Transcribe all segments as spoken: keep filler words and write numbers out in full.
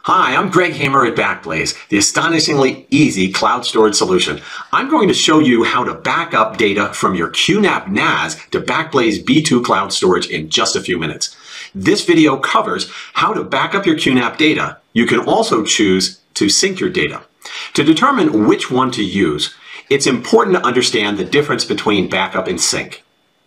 Hi, I'm Greg Hamer at Backblaze, the astonishingly easy cloud storage solution. I'm going to show you how to back up data from your Q NAP N A S to Backblaze B two Cloud Storage in just a few minutes. This video covers how to back up your Q NAP data. You can also choose to sync your data. To determine which one to use, it's important to understand the difference between backup and sync.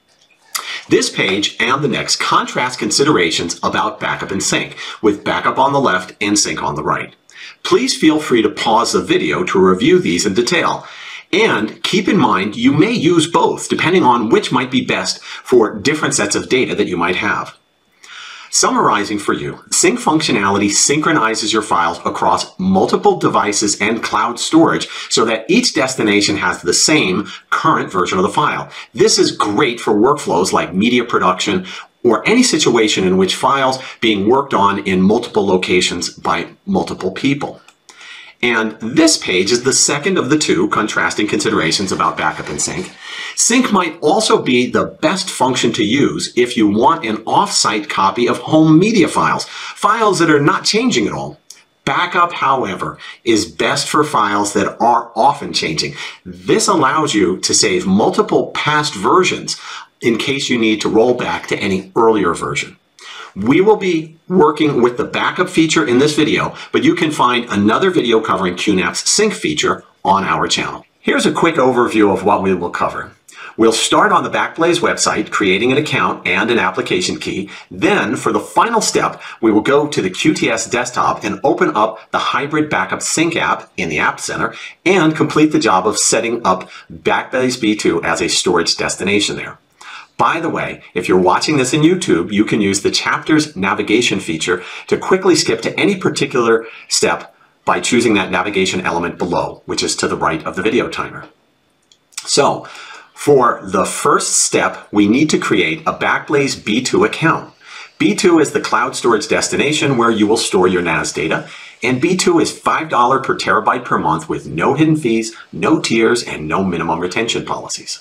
This page and the next contrast considerations about backup and sync, with backup on the left and sync on the right. Please feel free to pause the video to review these in detail. And keep in mind, you may use both depending on which might be best for different sets of data that you might have. Summarizing for you, sync functionality synchronizes your files across multiple devices and cloud storage so that each destination has the same current version of the file. This is great for workflows like media production or any situation in which files being worked on in multiple locations by multiple people. And this page is the second of the two contrasting considerations about backup and sync. Sync might also be the best function to use if you want an off-site copy of home media files, files that are not changing at all. Backup, however, is best for files that are often changing. This allows you to save multiple past versions in case you need to roll back to any earlier version. We will be working with the backup feature in this video, but you can find another video covering Q NAP's sync feature on our channel. Here's a quick overview of what we will cover. We'll start on the Backblaze website, creating an account and an application key. Then, for the final step, we will go to the Q T S desktop and open up the Hybrid Backup Sync app in the App Center and complete the job of setting up Backblaze B two as a storage destination there. By the way, if you're watching this in YouTube, you can use the chapters navigation feature to quickly skip to any particular step by choosing that navigation element below, which is to the right of the video timer. So, for the first step, we need to create a Backblaze B two account. B two is the cloud storage destination where you will store your N A S data, and B two is five dollars per terabyte per month with no hidden fees, no tiers, and no minimum retention policies.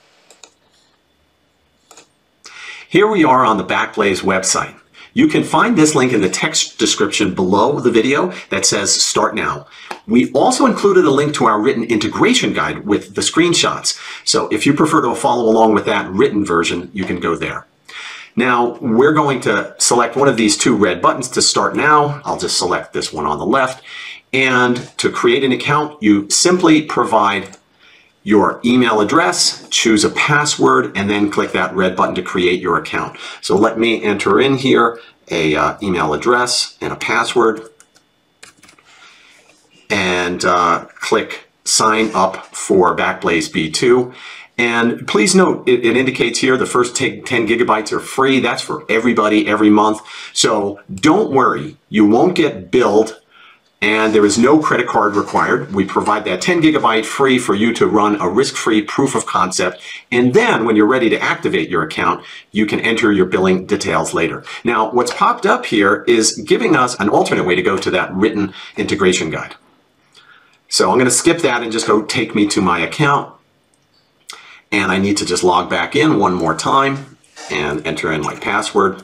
Here we are on the Backblaze website. You can find this link in the text description below the video that says Start Now. We also included a link to our written integration guide with the screenshots. So if you prefer to follow along with that written version, you can go there. Now, we're going to select one of these two red buttons to start now. I'll just select this one on the left. And to create an account, you simply provide your email address, choose a password, and then click that red button to create your account. So let me enter in here a uh, email address and a password, and uh, click sign up for Backblaze B two. And please note, it, it indicates here the first ten gigabytes are free. That's for everybody every month. So don't worry, you won't get billed, and there is no credit card required. We provide that ten gigabyte free for you to run a risk-free proof of concept. And then when you're ready to activate your account, you can enter your billing details later. Now, what's popped up here is giving us an alternate way to go to that written integration guide. So I'm going to skip that and just go take me to my account. And I need to just log back in one more time and enter in my password.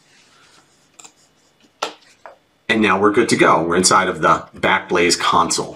And now we're good to go. We're inside of the Backblaze console.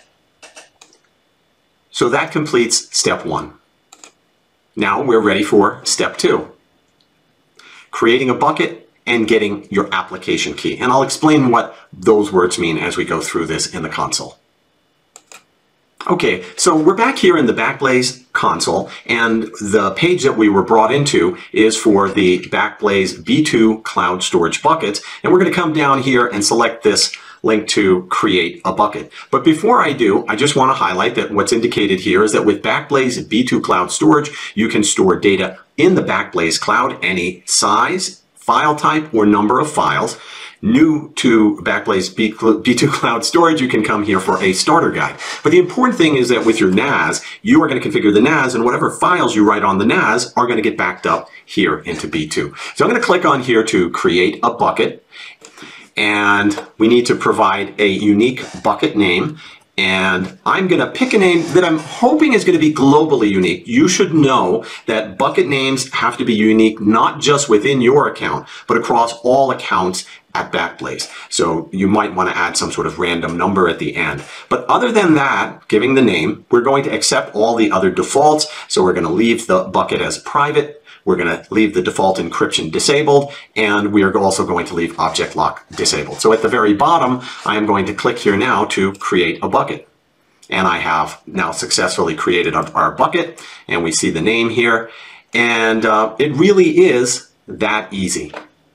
So that completes step one. Now we're ready for step two. Creating a bucket and getting your application key. And I'll explain what those words mean as we go through this in the console. Okay, so we're back here in the Backblaze console, and the page that we were brought into is for the Backblaze B two Cloud Storage buckets, and we're going to come down here and select this link to create a bucket. But before I do, I just want to highlight that what's indicated here is that with Backblaze B two Cloud Storage, you can store data in the Backblaze cloud, any size, file type, or number of files. New to Backblaze B two Cloud Storage, you can come here for a starter guide. But the important thing is that with your N A S, you are going to configure the N A S, and whatever files you write on the N A S are going to get backed up here into B two. So I'm going to click on here to create a bucket, and we need to provide a unique bucket name. And I'm going to pick a name that I'm hoping is going to be globally unique. You should know that bucket names have to be unique, not just within your account, but across all accounts at Backblaze. So you might want to add some sort of random number at the end. But other than that, giving the name, we're going to accept all the other defaults. So we're going to leave the bucket as private. We're going to leave the default encryption disabled, and we are also going to leave object lock disabled. So at the very bottom, I am going to click here now to create a bucket. And I have now successfully created our bucket, and we see the name here. And uh, it really is that easy.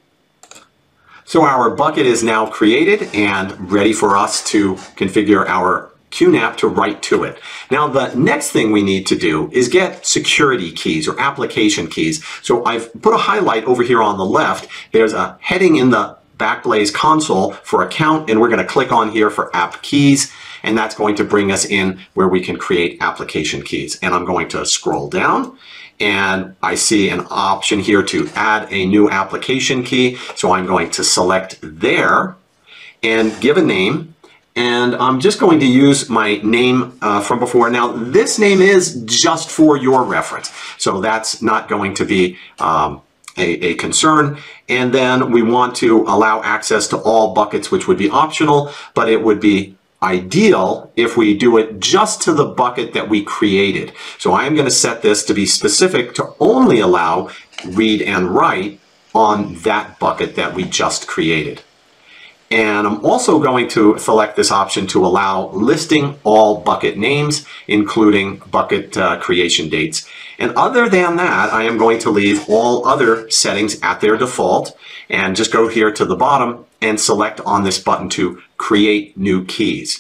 So our bucket is now created and ready for us to configure our Q NAP to write to it. Now the next thing we need to do is get security keys or application keys. So I've put a highlight over here on the left. There's a heading in the Backblaze console for account, and we're going to click on here for app keys, and that's going to bring us in where we can create application keys. And I'm going to scroll down, and I see an option here to add a new application key. So I'm going to select there and give a name. And I'm just going to use my name uh, from before. Now, this name is just for your reference, so that's not going to be um, a, a concern. And then we want to allow access to all buckets, which would be optional, but it would be ideal if we do it just to the bucket that we created. So I'm going to set this to be specific to only allow read and write on that bucket that we just created. And I'm also going to select this option to allow listing all bucket names, including bucket uh, creation dates. And other than that, I am going to leave all other settings at their default and just go here to the bottom and select on this button to create new keys.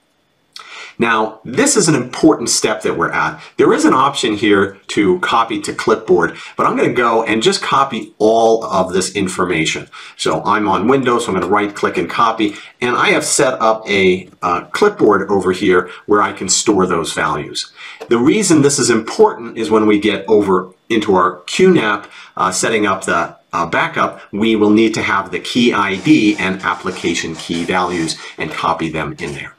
Now, this is an important step that we're at. There is an option here to copy to clipboard, but I'm going to go and just copy all of this information. So I'm on Windows, so I'm going to right click and copy, and I have set up a uh, clipboard over here where I can store those values. The reason this is important is when we get over into our Q NAP, uh, setting up the uh, backup, we will need to have the key I D and application key values and copy them in there.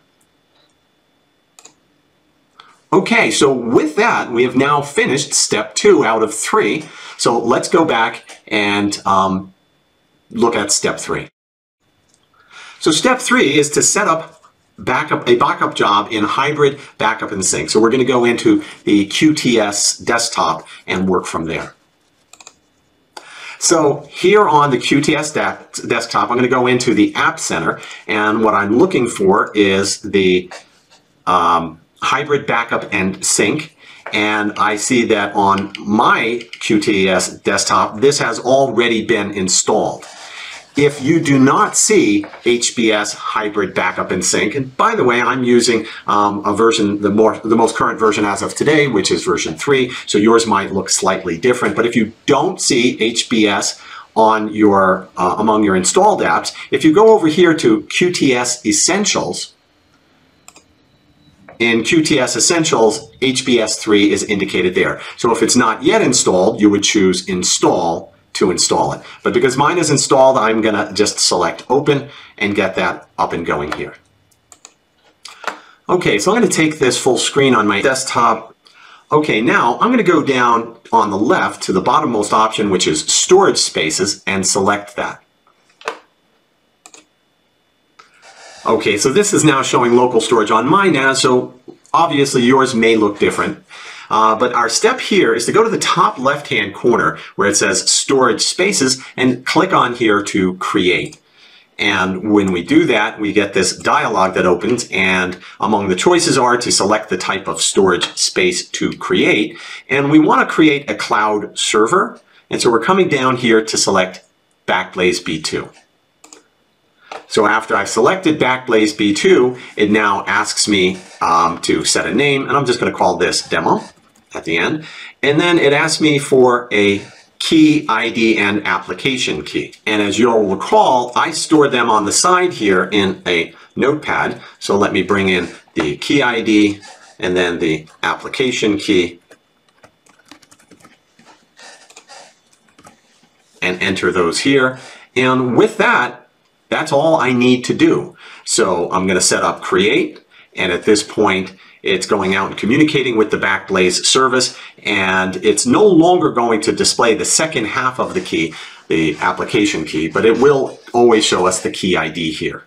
Okay, so with that, we have now finished step two out of three. So let's go back and um, look at step three. So step three is to set up backup, a backup job in Hybrid Backup and Sync. So we're going to go into the Q T S desktop and work from there. So here on the Q T S de desktop, I'm going to go into the App Center, and what I'm looking for is the um, Hybrid Backup and Sync, and I see that on my Q T S desktop this has already been installed. If you do not see H B S Hybrid Backup and Sync, and by the way, I'm using um, a version, the more the most current version as of today, which is version three, so yours might look slightly different. But if you don't see H B S on your uh, among your installed apps, if you go over here to Q T S Essentials, in Q T S Essentials, H B S three is indicated there. So if it's not yet installed, you would choose Install to install it. But because mine is installed, I'm going to just select Open and get that up and going here. Okay, so I'm going to take this full screen on my desktop. Okay, now I'm going to go down on the left to the bottommost option, which is Storage Spaces, and select that. Okay, so this is now showing local storage on my N A S, so obviously yours may look different. Uh, but our step here is to go to the top left-hand corner where it says Storage Spaces and click on here to create. And when we do that, we get this dialog that opens, and among the choices are to select the type of storage space to create. And we want to create a cloud server, and so we're coming down here to select Backblaze B two. So after I've selected Backblaze B two, it now asks me um, to set a name, and I'm just going to call this Demo at the end. And then it asks me for a key I D and application key. And as you'll recall, I stored them on the side here in a notepad. So let me bring in the key I D and then the application key and enter those here. And with that, that's all I need to do. So I'm going to set up create, And at this point, it's going out and communicating with the Backblaze service, and it's no longer going to display the second half of the key, the application key, but it will always show us the key I D here.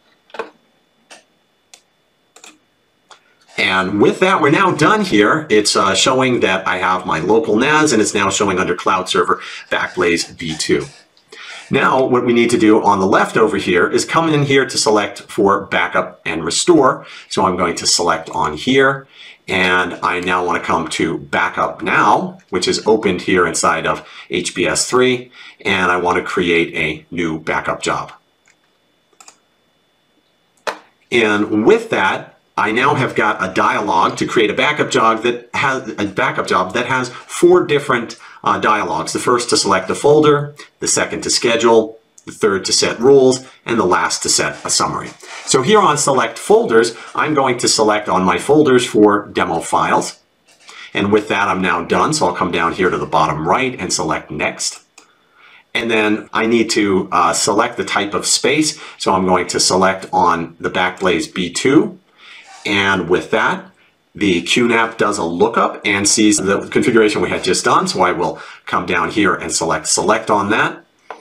And with that, we're now done here. It's uh, showing that I have my local N A S, and it's now showing under Cloud Server Backblaze B two. Now, what we need to do on the left over here is come in here to select for backup and restore. So I'm going to select on here, and I now want to come to backup now, which is opened here inside of H B S three, and I want to create a new backup job. And with that, I now have got a dialog to create a backup job that has a backup job that has four different uh, dialogues. The first to select a folder, the second to schedule, the third to set rules, and the last to set a summary. So here on select folders, I'm going to select on my folders for demo files. And with that, I'm now done. So I'll come down here to the bottom right and select next. And then I need to uh, select the type of space. So I'm going to select on the Backblaze B two. And with that, the Q NAP does a lookup and sees the configuration we had just done. So I will come down here and select select on that.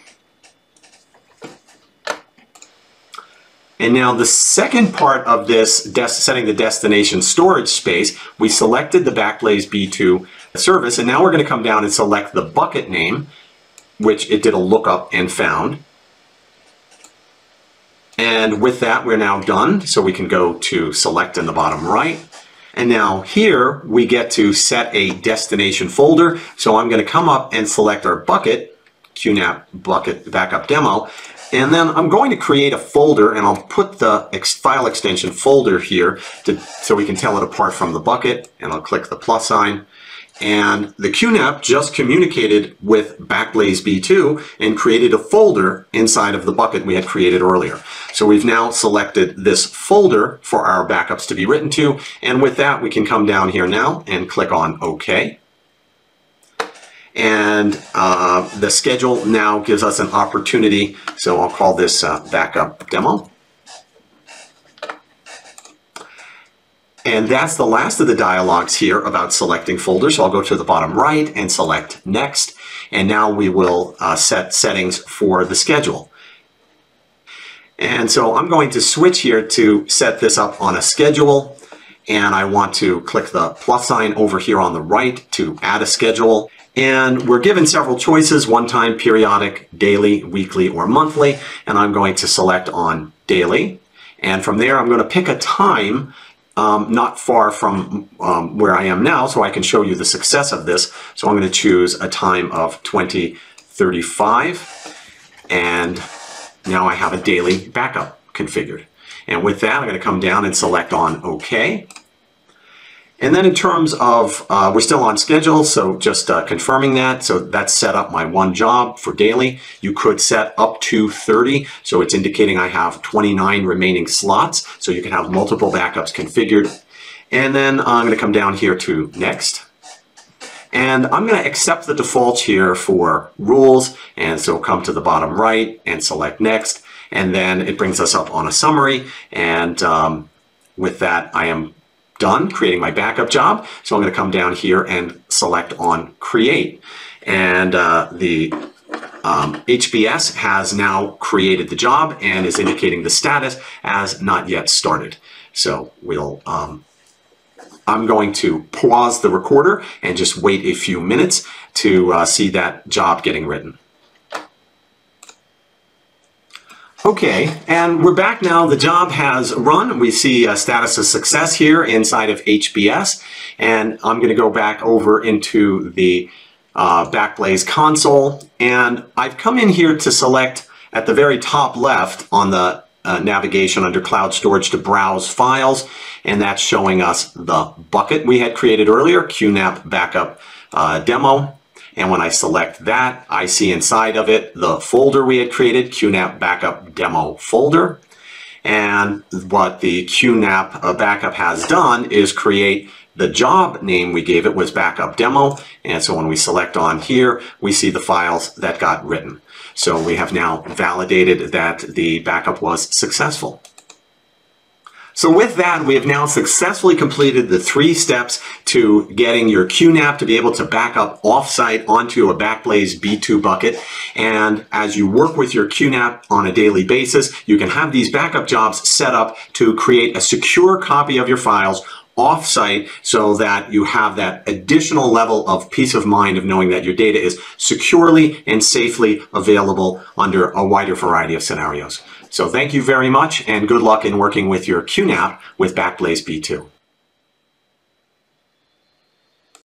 And now the second part of this, setting the destination storage space, we selected the Backblaze B two service, and now we're going to come down and select the bucket name, which it did a lookup and found. And with that, we're now done. So we can go to select in the bottom right. And now here we get to set a destination folder. So I'm going to come up and select our bucket, Q NAP bucket backup demo. And then I'm going to create a folder, and I'll put the ex file extension folder here to, so we can tell it apart from the bucket. And I'll click the plus sign. And the Q NAP just communicated with Backblaze B two and created a folder inside of the bucket we had created earlier. So we've now selected this folder for our backups to be written to. And with that, we can come down here now and click on OK. And uh, the schedule now gives us an opportunity. So I'll call this uh, backup demo. And that's the last of the dialogues here about selecting folders. So I'll go to the bottom right and select next. And now we will uh, set settings for the schedule. And so I'm going to switch here to set this up on a schedule. And I want to click the plus sign over here on the right to add a schedule. And we're given several choices: one time, periodic, daily, weekly, or monthly. And I'm going to select on daily. And from there, I'm going to pick a time Um, not far from um, where I am now, so I can show you the success of this. So I'm going to choose a time of twenty thirty-five, and now I have a daily backup configured. And with that, I'm going to come down and select on OK. And then in terms of, uh, we're still on schedule, so just uh, confirming that. So that's set up my one job for daily. You could set up to thirty, so it's indicating I have twenty-nine remaining slots, so you can have multiple backups configured. And then I'm going to come down here to next. And I'm going to accept the defaults here for rules, and so come to the bottom right and select next. And then it brings us up on a summary, and um, with that, I am done creating my backup job. So I'm going to come down here and select on create. And uh, the um, H B S has now created the job and is indicating the status as not yet started. So we'll, um, I'm going to pause the recorder and just wait a few minutes to uh, see that job getting written. Okay, and we're back now. The job has run. We see a status of success here inside of H B S. And I'm going to go back over into the uh, Backblaze console. And I've come in here to select at the very top left on the uh, navigation under Cloud Storage to browse files. And that's showing us the bucket we had created earlier, Q NAP Backup uh, Demo. And when I select that, I see inside of it the folder we had created, Q NAP Backup Demo folder. And what the Q NAP uh, Backup has done is create the job name we gave it was Backup Demo. And so when we select on here, we see the files that got written. So we have now validated that the backup was successful. So with that, we have now successfully completed the three steps to getting your Q NAP to be able to back up offsite onto a Backblaze B two bucket. And as you work with your Q NAP on a daily basis, you can have these backup jobs set up to create a secure copy of your files offsite so that you have that additional level of peace of mind of knowing that your data is securely and safely available under a wider variety of scenarios. So thank you very much and good luck in working with your Q NAP with Backblaze B two.